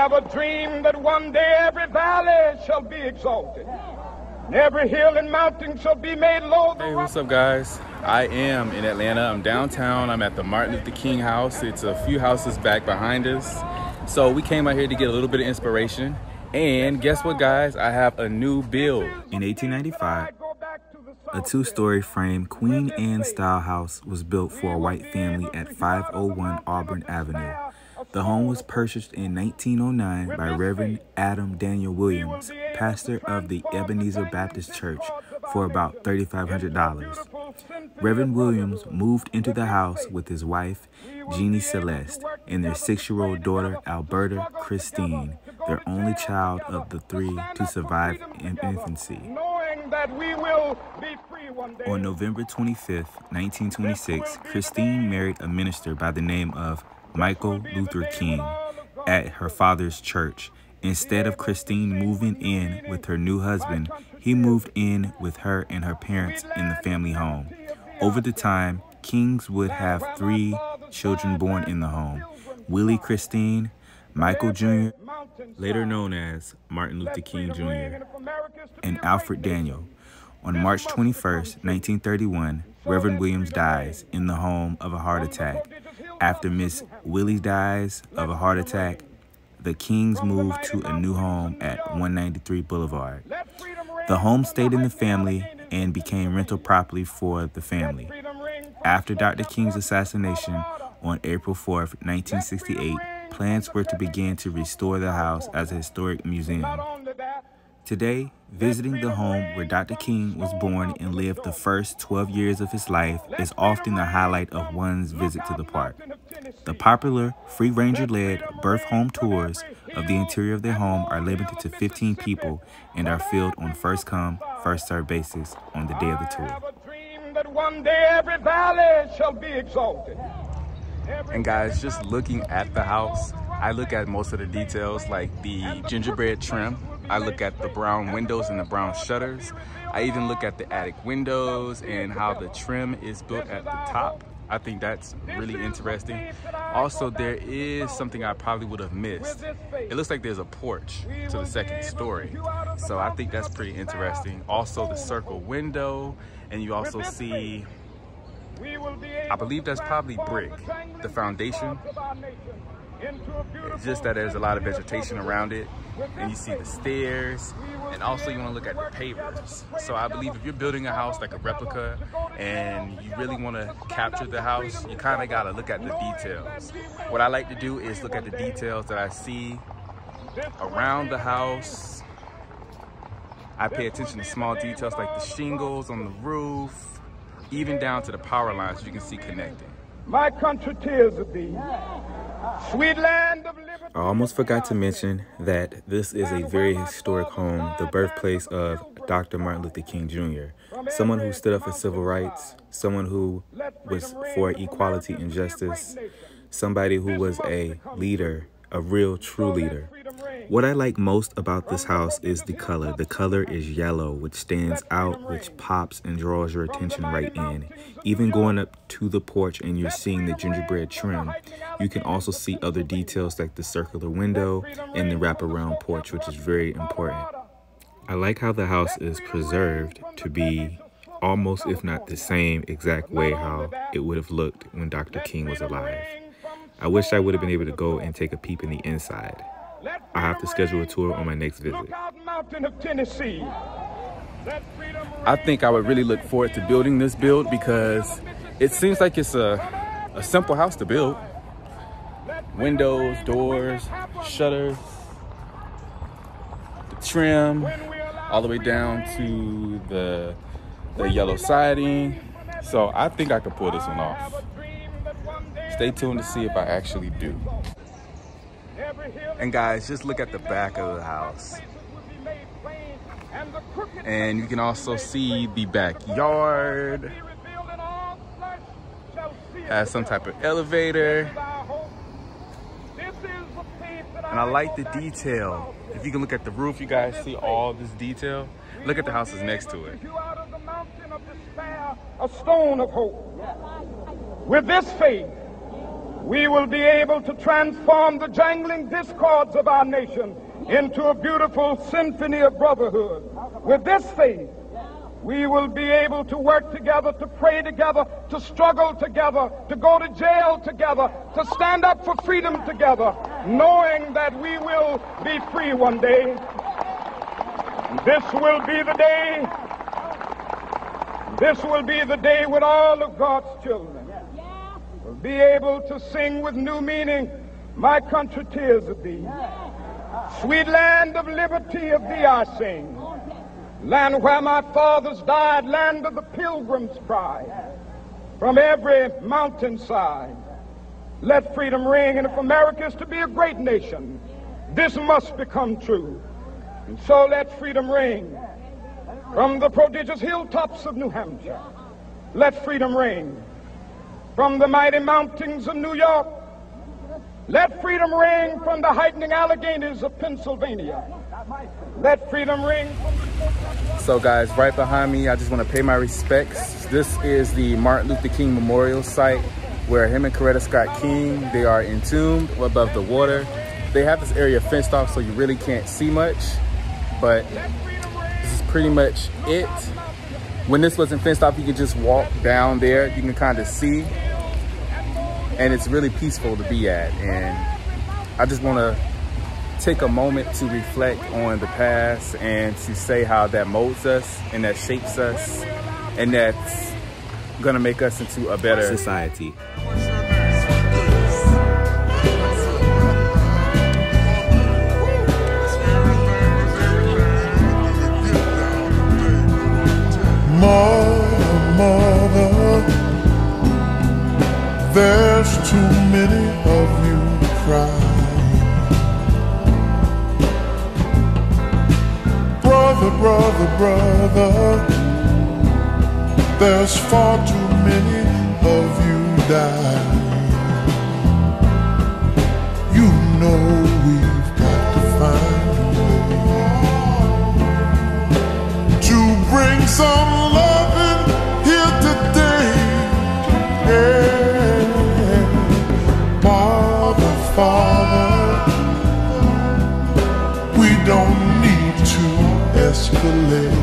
have a dream that one day every valley shall be exalted, and every hill and mountain shall be made low. Hey, what's up, guys? I am in Atlanta. I'm downtown. I'm at the Martin Luther King house. It's a few houses back behind us. So we came out here to get a little bit of inspiration. And guess what, guys? I have a new build. In 1895, a two-story frame Queen Anne style house was built for a white family at 501 Auburn Avenue. The home was purchased in 1909 by Reverend Adam Daniel Williams, pastor of the Ebenezer Baptist Church, for about $3,500. Reverend Williams moved into the house with his wife, Jeannie Celeste, and their 6-year-old daughter, Alberta Christine, their only child of the 3 to survive in infancy. On November 25th, 1926, Christine married a minister by the name of Michael Luther King at her father's church. Instead of Christine moving in with her new husband, he moved in with her and her parents in the family home. Over the time, Kings would have 3 children born in the home: Willie Christine, Michael Jr., later known as Martin Luther King Jr., and Alfred Daniel. On March 21st, 1931, Reverend Williams dies in the home of a heart attack. After Miss Willie dies of a heart attack, the Kings moved to a new home at 193 Boulevard. The home stayed in the family and became rental property for the family. After Dr. King's assassination on April 4th, 1968, plans were to begin to restore the house as a historic museum. Today, visiting the home where Dr. King was born and lived the first 12 years of his life is often the highlight of one's visit to the park. The popular Free Ranger-led birth home tours of the interior of their home are limited to 15 people and are filled on first-come, first-served basis on the day of the tour. That one day every valley shall be exalted. And guys, just looking at the house, I look at most of the details like the gingerbread trim. I look at the brown windows and the brown shutters. I even look at the attic windows and how the trim is built at the top. I think that's really interesting. Also, there is something I probably would have missed. It looks like there's a porch to the second story. So I think that's pretty interesting. Also, the circle window, and you also see, I believe that's probably brick, the foundation. It's just that there's a lot of vegetation around it, and you see the stairs, and also you want to look at the pavers. So I believe if you're building a house like a replica and you really want to capture the house, you kind of got to look at the details. What I like to do is look at the details that I see around the house. I pay attention to small details like the shingles on the roof, even down to the power lines you can see connecting. My country tears of thee. Sweet land of liberty. I almost forgot to mention that this is a very historic home, the birthplace of Dr. Martin Luther King Jr., someone who stood up for civil rights, someone who was for equality and justice, somebody who was a leader, a real, true leader. What I like most about this house is the color. The color is yellow, which stands out, which pops and draws your attention right in. Even going up to the porch and you're seeing the gingerbread trim, you can also see other details like the circular window and the wraparound porch, which is very important. I like how the house is preserved to be almost, if not the same exact way how it would have looked when Dr. King was alive. I wish I would have been able to go and take a peep in the inside. I have to schedule a tour on my next visit. I think I would really look forward to building this build because it seems like it's a simple house to build. Windows, doors, shutters, the trim, all the way down to the yellow siding. So I think I could pull this one off. Stay tuned to see if I actually do. And guys, just look at the back of the house. And you can also see the backyard. Has some type of elevator. And I like the detail. If you can look at the roof, you guys see all this detail. Look at the houses next to it. A stone of hope. With this faith, we will be able to transform the jangling discords of our nation into a beautiful symphony of brotherhood. With this faith, we will be able to work together, to pray together, to struggle together, to go to jail together, to stand up for freedom together, knowing that we will be free one day. This will be the day. This will be the day when all of God's children will be able to sing with new meaning, "My country, tears of thee. Sweet land of liberty, of thee I sing. Land where my fathers died, land of the pilgrim's pride. From every mountainside, let freedom ring. And if America is to be a great nation, this must become true. And so let freedom ring. From the prodigious hilltops of New Hampshire, let freedom ring. From the mighty mountains of New York, let freedom ring. From the heightening Alleghenies of Pennsylvania, let freedom ring. So guys, right behind me, I just want to pay my respects. This is the Martin Luther King Memorial site where him and Coretta Scott King, they are entombed above the water. They have this area fenced off so you really can't see much, but this is pretty much it. When this wasn't fenced off, you could just walk down there. You can kind of see, and it's really peaceful to be at. And I just want to take a moment to reflect on the past and to say how that molds us and that shapes us and that's gonna make us into a better society. Mother, there's too many of you crying. Brother, there's far too many of you dying. You know we've got to find a way to bring some loving here today. Yeah. Father, we don't need to escalate.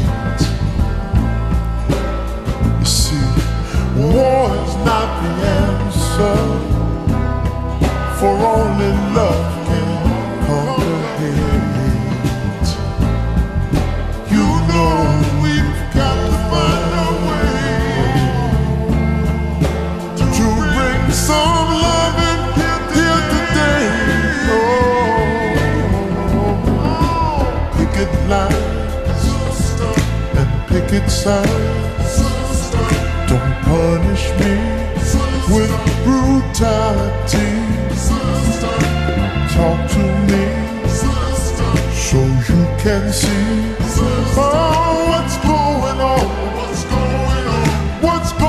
You see, war is not the answer, for only love can conquer hate. You know we've got to find a way to bring some love in here today. Picket lines and picket signs. Don't punish me with brutality. Talk to me so you can see what's going on. What's going on?